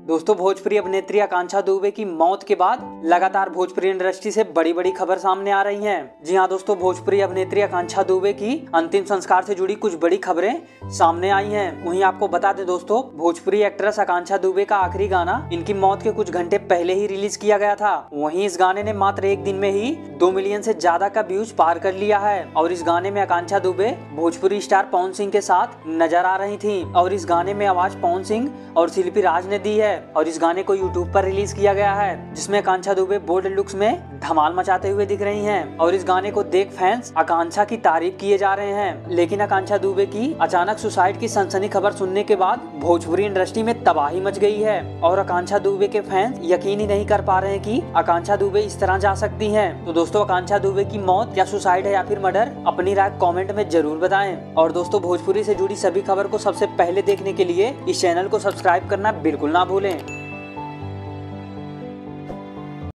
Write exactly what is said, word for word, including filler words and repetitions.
दोस्तों भोजपुरी अभिनेत्री आकांक्षा दुबे की मौत के बाद लगातार भोजपुरी इंडस्ट्री से बड़ी बड़ी खबर सामने आ रही हैं। जी हां दोस्तों, भोजपुरी अभिनेत्री आकांक्षा दुबे की अंतिम संस्कार से जुड़ी कुछ बड़ी खबरें सामने आई हैं। वहीं आपको बता दें दोस्तों, भोजपुरी एक्ट्रेस आकांक्षा दुबे का आखिरी गाना इनकी मौत के कुछ घंटे पहले ही रिलीज किया गया था। वहीं इस गाने ने मात्र एक दिन में ही दो मिलियन से ज्यादा का व्यूज पार कर लिया है और इस गाने में आकांक्षा दुबे भोजपुरी स्टार पवन सिंह के साथ नजर आ रही थी और इस गाने में आवाज पवन सिंह और शिल्पी राज ने दी है और इस गाने को यूट्यूब पर रिलीज किया गया है, जिसमें आकांक्षा दुबे बोल्ड लुक्स में धमाल मचाते हुए दिख रही हैं और इस गाने को देख फैंस आकांक्षा की तारीफ किए जा रहे हैं। लेकिन आकांक्षा दुबे की अचानक सुसाइड की सनसनी खबर सुनने के बाद भोजपुरी इंडस्ट्री में तबाही मच गई है और आकांक्षा दुबे के फैंस यकीन ही नहीं कर पा रहे हैं कि आकांक्षा दुबे इस तरह जा सकती हैं। तो दोस्तों, आकांक्षा दुबे की मौत या सुसाइड है या फिर मर्डर, अपनी राय कमेंट में जरूर बताएं। और दोस्तों, भोजपुरी से जुड़ी सभी खबर को सबसे पहले देखने के लिए इस चैनल को सब्सक्राइब करना बिल्कुल ना भूलें।